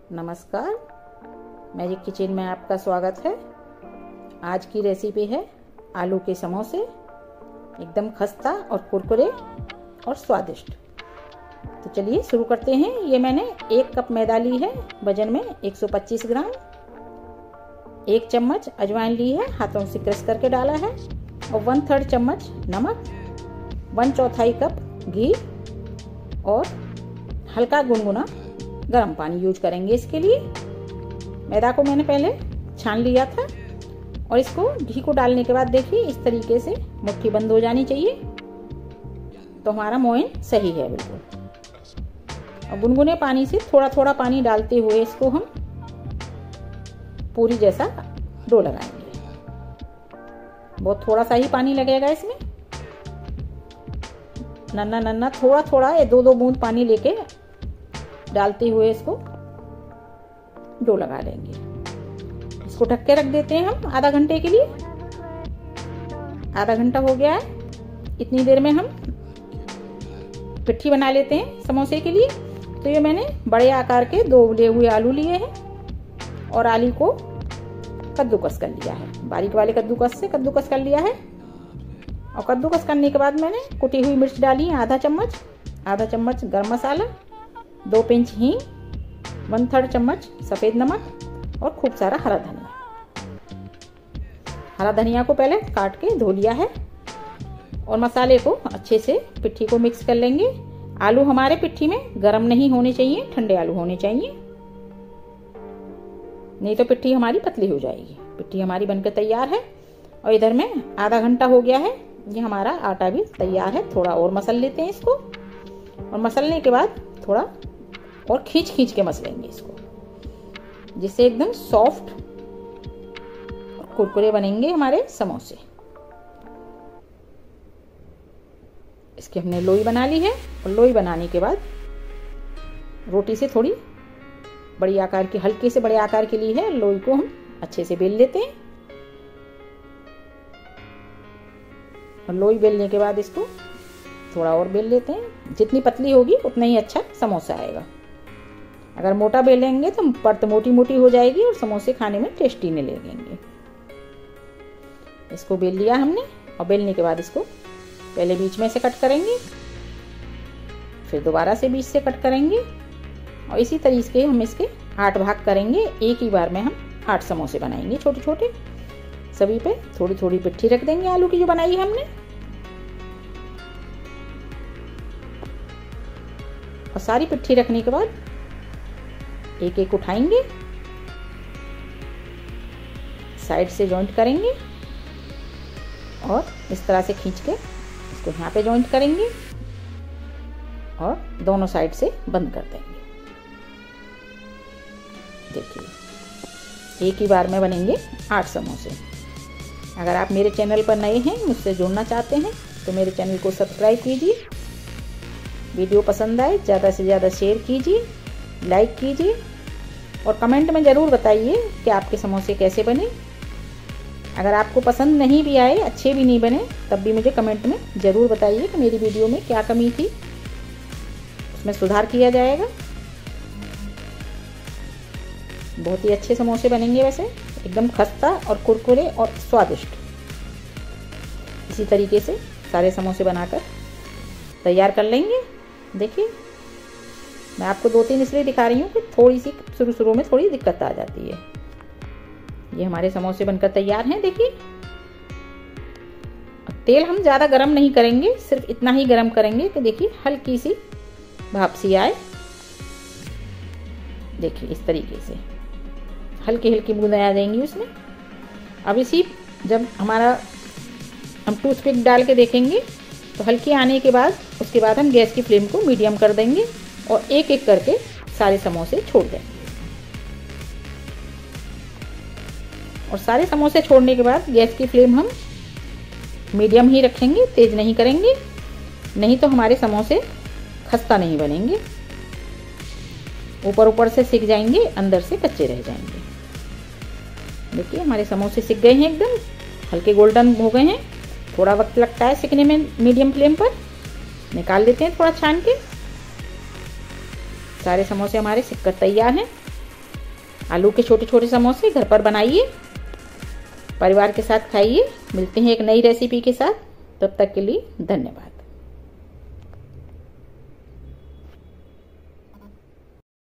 नमस्कार, magic kitchen में आपका स्वागत है। आज की रेसिपी है आलू के समोसे, एकदम खस्ता और कुरकुरे और स्वादिष्ट। तो चलिए शुरू करते हैं। ये मैंने 1 कप मैदा ली है, वजन में 125 ग्राम। 1 चम्मच अजवाइन ली है, हाथों से क्रश करके डाला है। और 1/3 चम्मच नमक, 1/4 कप घी और हल्का गुनगुना गर्म पानी यूज करेंगे इसके लिए। मैदा को मैंने पहले छान लिया था और इसको घी को डालने के बाद देखिए इस तरीके से मुट्ठी बंद हो जानी चाहिए, तो हमारा मोयन सही है बिल्कुल। और गुनगुने पानी से थोड़ा थोड़ा पानी डालते हुए इसको हम पूरी जैसा डो लगाएंगे। बहुत थोड़ा सा ही पानी लगेगा इसमें, नन्ना नन्ना थोड़ा थोड़ा, ये 2-2 बूंद पानी लेके डालते हुए इसको डो लगा लेंगे। इसको ढक के रख देते हैं हम आधा घंटे के लिए। आधा घंटा हो गया है, इतनी देर में हम पिट्ठी बना लेते हैं समोसे के लिए। तो ये मैंने बड़े आकार के 2 उबले हुए आलू लिए हैं और आलू को कद्दूकस कर लिया है, बारीक वाले कद्दूकस से कद्दूकस कर लिया है। और कद्दूकस करने के बाद मैंने कुटी हुई मिर्च डाली है आधा चम्मच गरम मसाला, 2 पिंच हींग, 1/3 चम्मच सफेद नमक और खूब सारा हरा धनिया। हरा धनिया को पहले काट के धो लिया है और मसाले को अच्छे से पिट्ठी को मिक्स कर लेंगे। आलू हमारे पिट्ठी में गर्म नहीं होने चाहिए, ठंडे आलू होने चाहिए, नहीं तो पिट्ठी हमारी पतली हो जाएगी। पिट्ठी हमारी बनकर तैयार है और इधर में आधा घंटा हो गया है, ये हमारा आटा भी तैयार है। थोड़ा और मसल लेते हैं इसको, और मसलने के बाद थोड़ा और खींच के मसलेंगे इसको, जिससे एकदम सॉफ्ट और कुरकुरे बनेंगे हमारे समोसे। इसकी हमने लोई बना ली है और लोई बनाने के बाद रोटी से थोड़ी बड़ी आकार की, हल्के से बड़े आकार की ली है लोई को हम अच्छे से बेल लेते हैं। और लोई बेलने के बाद इसको थोड़ा और बेल लेते हैं। जितनी पतली होगी उतना ही अच्छा समोसा आएगा। अगर मोटा बेलेंगे तो परत मोटी मोटी हो जाएगी और समोसे खाने में टेस्टी नहीं लगेंगे। इसको बेल लिया हमने और बेलने के बाद इसको पहले बीच में से कट करेंगे, फिर दोबारा से बीच से कट करेंगे और इसी तरीके से हम इसके 8 भाग करेंगे। एक ही बार में हम 8 समोसे बनाएंगे छोटे छोटे। सभी पे थोड़ी थोड़ी पिट्ठी रख देंगे आलू की जो बनाई है हमने। और सारी पिट्ठी रखने के बाद एक एक उठाएंगे, साइड से जॉइंट करेंगे और इस तरह से खींच के इसको यहाँ पे जॉइंट करेंगे और दोनों साइड से बंद कर देंगे। देखिए एक ही बार में बनेंगे 8 समोसे। अगर आप मेरे चैनल पर नए हैं, मुझसे जुड़ना चाहते हैं, तो मेरे चैनल को सब्सक्राइब कीजिए। वीडियो पसंद आए ज़्यादा से ज़्यादा शेयर कीजिए, लाइक कीजिए और कमेंट में ज़रूर बताइए कि आपके समोसे कैसे बने। अगर आपको पसंद नहीं भी आए, अच्छे भी नहीं बने, तब भी मुझे कमेंट में ज़रूर बताइए कि मेरी वीडियो में क्या कमी थी, उसमें सुधार किया जाएगा। बहुत ही अच्छे समोसे बनेंगे वैसे, एकदम खस्ता और कुरकुरे और स्वादिष्ट। इसी तरीके से सारे समोसे बनाकर तैयार कर लेंगे। देखिए मैं आपको 2-3 इसलिए दिखा रही हूँ कि थोड़ी सी शुरू में थोड़ी दिक्कत आ जाती है। ये हमारे समोसे बनकर तैयार हैं। देखिए तेल हम ज़्यादा गरम नहीं करेंगे, सिर्फ इतना ही गरम करेंगे कि देखिए हल्की सी भाप सी आए। देखिए इस तरीके से हल्की हल्की बूंदें आ जाएंगी उसमें। अब इसी जब हम टूथपिक डाल के देखेंगे तो हल्की आने के बाद उसके बाद हम गैस की फ्लेम को मीडियम कर देंगे और एक एक करके सारे समोसे छोड़ देंगे। और सारे समोसे छोड़ने के बाद गैस की फ्लेम हम मीडियम ही रखेंगे, तेज नहीं करेंगे, नहीं तो हमारे समोसे खस्ता नहीं बनेंगे। ऊपर से सिक जाएंगे, अंदर से कच्चे रह जाएंगे। देखिए हमारे समोसे सिक गए हैं, एकदम हल्के गोल्डन हो गए हैं। थोड़ा वक्त लगता है सिकने में, मीडियम फ्लेम पर निकाल लेते हैं थोड़ा छान के। सारे समोसे हमारे सिककर तैयार हैं। आलू के छोटे छोटे समोसे घर पर बनाइए, परिवार के साथ खाइए। मिलते हैं एक नई रेसिपी के साथ, तब तक के लिए धन्यवाद।